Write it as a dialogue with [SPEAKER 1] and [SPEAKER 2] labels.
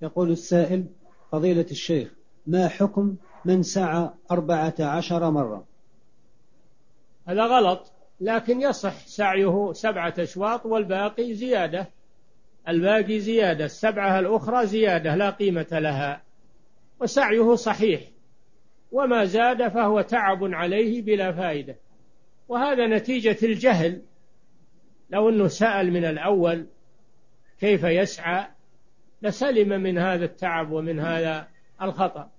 [SPEAKER 1] يقول السائل: فضيلة الشيخ، ما حكم من سعى 14 مرة؟
[SPEAKER 2] هذا غلط، لكن يصح سعيه 7 أشواط والباقي زيادة. الباقي زيادة، السبعة الأخرى زيادة لا قيمة لها، وسعيه صحيح، وما زاد فهو تعب عليه بلا فائدة، وهذا نتيجة الجهل. لو أنه سأل من الأول كيف يسعى لسلم من هذا التعب ومن هذا الخطأ.